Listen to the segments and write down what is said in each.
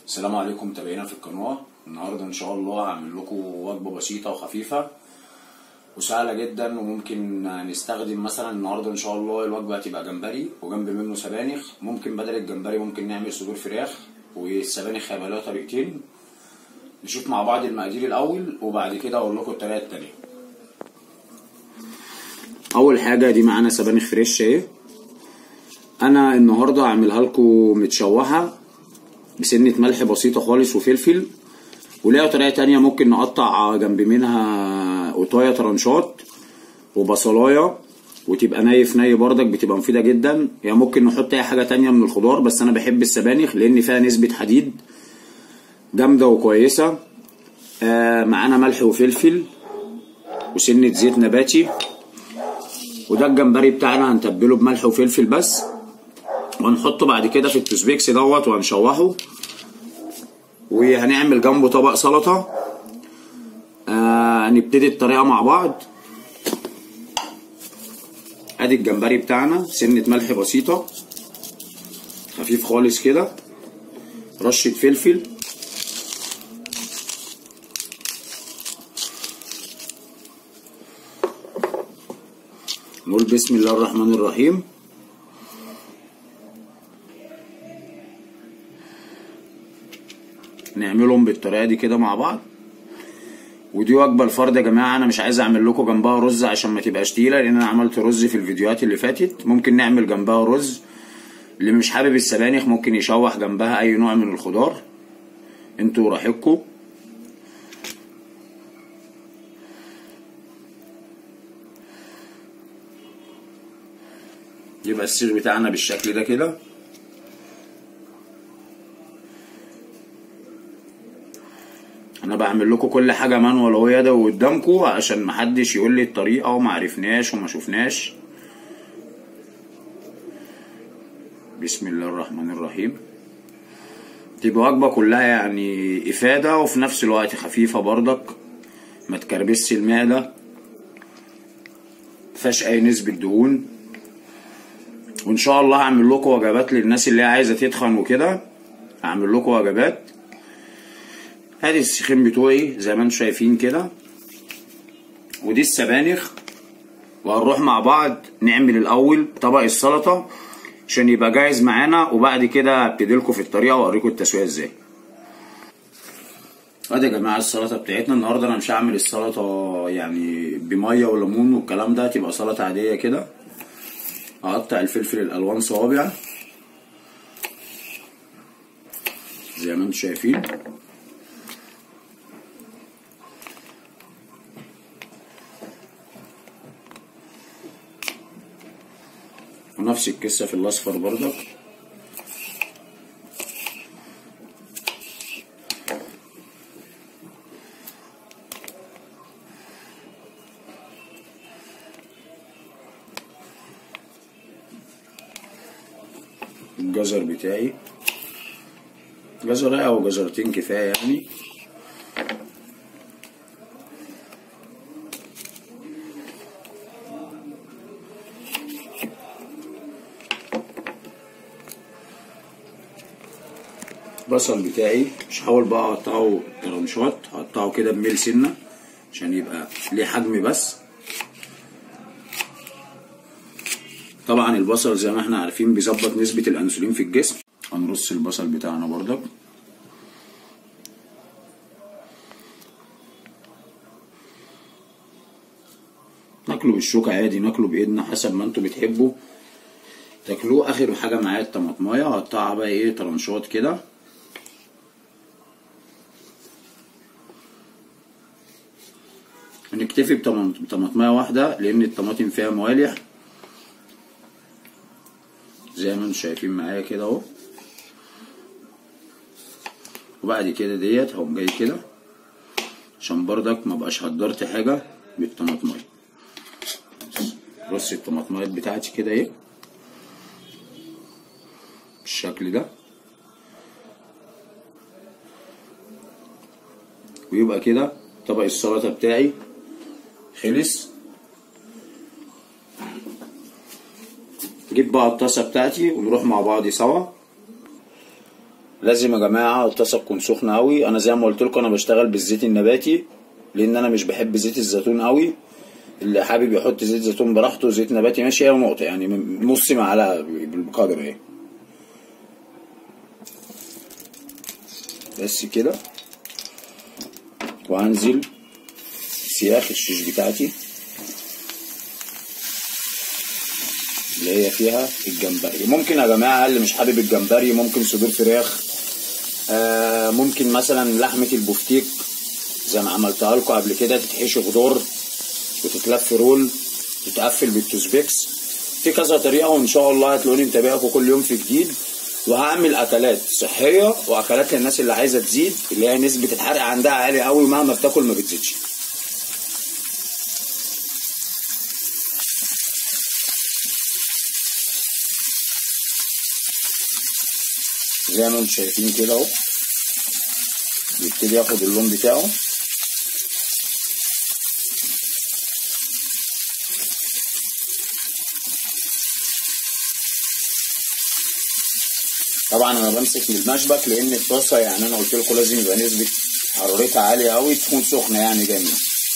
السلام عليكم متابعينا في القناة. النهاردة ان شاء الله هعمل لكم وجبة بسيطة وخفيفة وسهلة جدا، وممكن نستخدم مثلا النهاردة ان شاء الله الوجبة هتبقى جمبري وجنب منه سبانخ. ممكن بدل الجمبري ممكن نعمل صدور فراخ، والسبانخ هيبقى لها طريقتين. نشوف مع بعض المقادير الاول وبعد كده اقول لكم الطريقة التانية. اول حاجة دي معانا سبانخ فريش اهي. انا النهاردة هعملها لكم متشوحة بسنة ملح بسيطة خالص وفلفل، وليها طريقة تانية ممكن نقطع جنب منها قطاية طرنشات وبصلاية وتبقى ني بردك، بتبقى مفيدة جدا. يعني ممكن نحط اي حاجة تانية من الخضار، بس انا بحب السبانخ لان فيها نسبة حديد جامدة وكويسة. معانا ملح وفلفل وسنة زيت نباتي، وده الجمبري بتاعنا هنتبله بملح وفلفل بس، وهنحطه بعد كده في التوسبيكس دوت وهنشوحه، وهنعمل جنبه طبق سلطة. هنبتدي الطريقة مع بعض. ادي الجمبري بتاعنا، سنة ملح بسيطة خفيف خالص كده، رشة فلفل، نقول بسم الله الرحمن الرحيم. نعملهم بالطريقه دي كده مع بعض. ودي وجبه الفرد يا جماعه، انا مش عايز اعمل لكم جنبها رز عشان ما تبقاش تقيله، لان انا عملت رز في الفيديوهات اللي فاتت. ممكن نعمل جنبها رز. اللي مش حابب السبانخ ممكن يشوح جنبها اي نوع من الخضار، انتوا راحتكم. يبقى السيخ بتاعنا بالشكل ده كده. انا بعمل لكم كل حاجه مانوال اهو يدوي قدامكم، عشان محدش يقول لي الطريقه وما عرفناش وما شفناش. بسم الله الرحمن الرحيم. تبقى وجبه كلها يعني افاده وفي نفس الوقت خفيفه بردك، ما تكربسش المعده، مفيهاش اي نسبه دهون. وان شاء الله هعمل لكم وجبات للناس اللي هي عايزه تتخن وكده، هعمل لكم وجبات. ادي السيخين بتوعي زي ما انتم شايفين كده، ودي السبانخ. وهنروح مع بعض نعمل الاول طبق السلطه عشان يبقى جاهز معانا، وبعد كده هبتدي لكم في الطريقه واوريكم التسويه ازاي. ادي يا جماعه السلطه بتاعتنا. النهارده انا مش هعمل السلطه يعني بميه وليمون والكلام ده، تبقى سلطه عاديه كده. هقطع الفلفل الالوان صوابع زي ما انتم شايفين، ونفس القصه في الاصفر برضك. الجزر بتاعي جزرة او جزرتين كفايه يعني. البصل بتاعي مش هحاول بقى اقطعه طرنشات، هقطعه كده بميل سنه عشان يبقى ليه حجم بس. طبعا البصل زي ما احنا عارفين بيظبط نسبه الانسولين في الجسم. هنرص البصل بتاعنا برضك. ناكله بالشوكه عادي، ناكله بايدنا حسب ما انتوا بتحبوا تاكلوه. اخر حاجه معايا الطماطمايه، هقطعها بقى ايه طرنشات كده. هنكتفي بطماطمايه واحده لان الطماطم فيها موالح زي ما انتم شايفين معايا كده اهو. وبعد كده ديت هقوم جاي كده عشان بردك مبقاش هدرت حاجه بالطماطمايه. رص الطماطمايات بتاعتي كده ايه بالشكل ده، ويبقى كده طبق السلطه بتاعي خلص. نجيب بقى الطاسه بتاعتي ونروح مع بعض سوا. لازم يا جماعه الطاسه تكون سخنه قوي. انا زي ما قلت لكم انا بشتغل بالزيت النباتي لان انا مش بحب زيت الزيتون قوي. اللي حابب يحط زيت زيتون براحته، زيت نباتي ماشي، هي نقطه يعني نص معلقه بالقدر اهي بس كده. وهنزل سياخ الشيش بتاعتي اللي هي فيها الجمبري. ممكن يا جماعه اللي مش حابب الجمبري ممكن صدور فراخ، ممكن مثلا لحمه البفتيك زي ما عملتها لكم قبل كده، تتحشي خضار وتتلف رول تتقفل بالتوسبيكس. في كذا طريقه وان شاء الله هتلاقوني متابعكم كل يوم في جديد. وهعمل اكلات صحيه واكلات للناس اللي عايزه تزيد، اللي هي نسبه الحرق عندها عاليه قوي مهما بتاكل ما بتزيدش. زي ما انتم شايفين كده اهو بيبتدي ياخد اللون بتاعه. طبعا انا بمسك من المشبك لان الطاسه يعني انا قلت لكم لازم يبقى نسبه حرارتها عاليه قوي، تكون سخنه يعني جامد.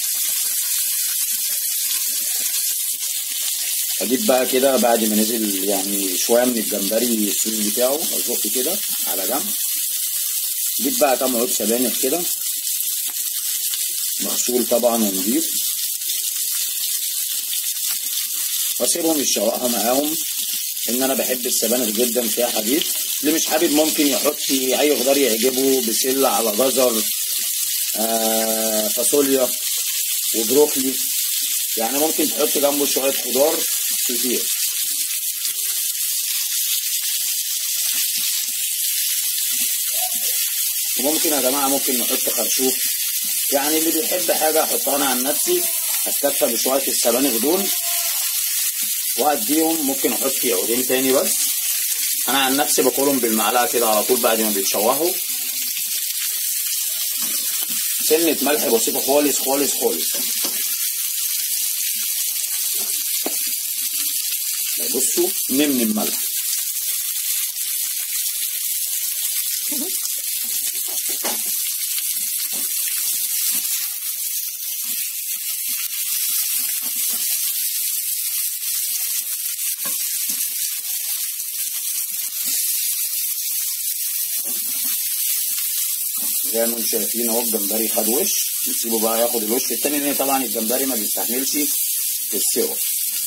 اجيب بقى كده بعد ما نزل يعني شويه من الجمبري الصوص بتاعه ازق كده على جنب. اجيب بقى كام عود سبانخ كده مغسول طبعا ونضيف، واسيبهم يتشوحوا معاهم ان انا بحب السبانخ جدا فيها حديد. اللي مش حابب ممكن يحط اي خضار يعجبه، بسله على جزر فاصوليا وبروكلي، يعني ممكن تحط جنبه شويه خضار كتير. وممكن يا جماعه ممكن نحط خرشوف، يعني اللي بيحب حاجه احطها. انا عن نفسي هستكفى بشويه السبانخ دول وهديهم، ممكن احط عودين تاني بس. انا عن نفسي باكلهم بالمعلقه كده على طول بعد ما بيتشوحوا. سنه ملح بسيطه خالص خالص خالص. بصوا نمن الملح. زي ما انتم شايفين اهو الجمبري خد وش، نسيبه بقى ياخد الوش التاني لان طبعا الجمبري ما بيستحملش السوا.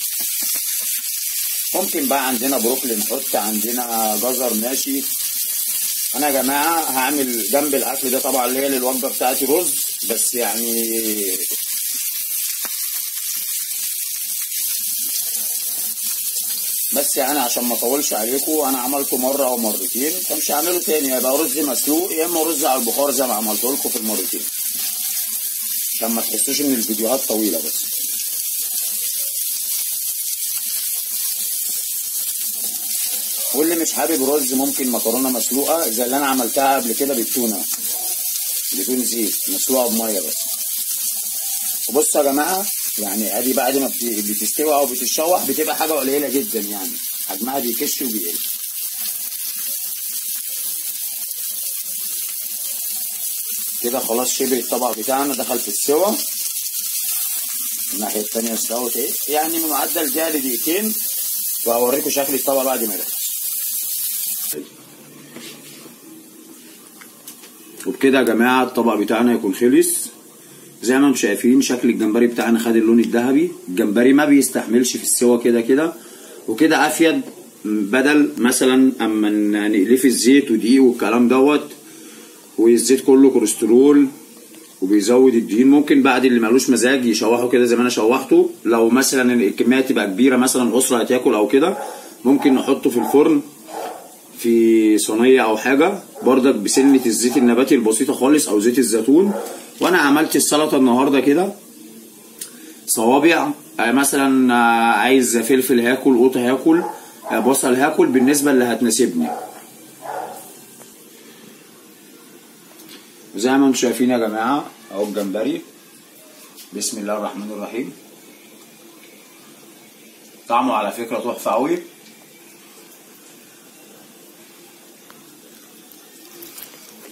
ممكن بقى عندنا بروكلي نحط، عندنا جزر ماشي. انا يا جماعه هعمل جنب الاكل ده طبعا اللي هي للوجبه بتاعتي رز، بس يعني عشان ما اطولش عليكم انا عملته مره او مرتين فمش هعمله تاني. هيبقى رز مسلوق يا اما رز على البخار زي ما عملته لكم في المرتين عشان ما تحسوش ان الفيديوهات طويله بس. واللي مش حابب رز ممكن مكرونه مسلوقه زي اللي انا عملتها قبل كده بالتونه بدون زيت، مسلوقه بميه بس. وبصوا يا جماعه يعني ادي بعد ما بتستوي او بتتشوح بتبقى حاجه قليله جدا، يعني حجمها بيكش وبيقل كده. خلاص شبه الطبق بتاعنا دخل في السوا. الناحيه التانيه استوت ايه يعني بمعدل دقيقه لدقيقتين، وهوريكم شكل الطبق بعد ما يخلص. وبكده يا جماعه الطبق بتاعنا يكون خلص. زي ما انتم شايفين شكل الجمبري بتاعنا خد اللون الذهبي. الجمبري ما بيستحملش في السوا كده كده، وكده افيد بدل مثلا اما نقليه في الزيت ودقيق والكلام دوت، والزيت كله كوليسترول وبيزود الدهون. ممكن بعد اللي مالوش مزاج يشوحه كده زي ما انا شوحته. لو مثلا الكميه تبقى كبيره مثلا اسره هتاكل او كده ممكن نحطه في الفرن في صينيه او حاجه بردك بسنه الزيت النباتي البسيطه خالص او زيت الزيتون. وانا عملت السلطه النهارده كده صوابع، مثلا عايز فلفل هاكل، قوطه هاكل، بصل هاكل بالنسبه اللي هتناسبني. زي ما انتم شايفين يا جماعه اهو الجمبري، بسم الله الرحمن الرحيم. طعمه على فكره تحفه قوي.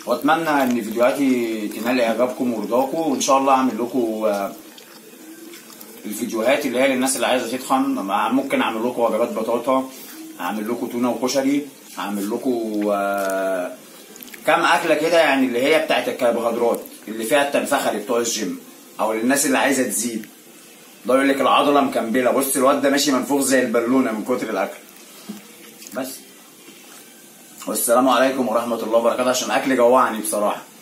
واتمنى ان فيديوهاتي تنال اعجابكم ورضاكم، وان شاء الله اعمل لكم الفيديوهات اللي هي للناس اللي عايزه تتخن. ممكن اعمل لكم وجبات بطاطا، اعمل لكم تونه وكشري، اعمل لكم كام اكله كده يعني اللي هي بتاعت الكربوهيدرات اللي فيها التنفخه اللي بتوع الجيم، او للناس اللي عايزه تزيد. ده يقول لك العضله مكمبله، بص الواد ده ماشي منفوخ زي البالونه من كتر الاكل. بس والسلام عليكم ورحمه الله وبركاته، عشان اكل جوعني بصراحه.